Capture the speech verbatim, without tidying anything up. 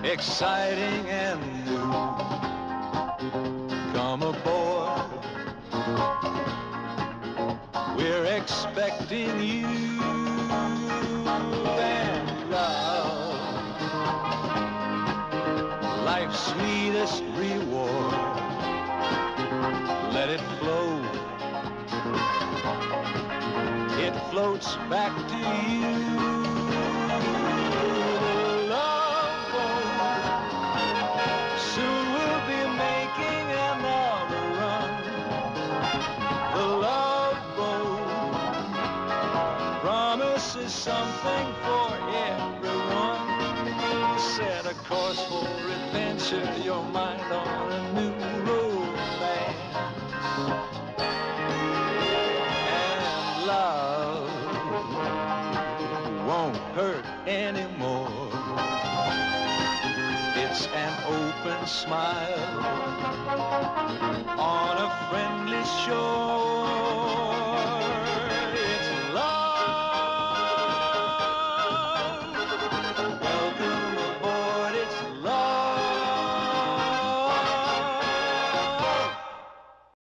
exciting and new. Come aboard, we're expecting you. And love, life's sweetest reward, let it flow. It floats back to you. Love boat, soon we'll be making another run. The love boat promises something for everyone. Set a course for adventure, your mind on a new romance. And love won't hurt anymore. It's an open smile on a friendly shore.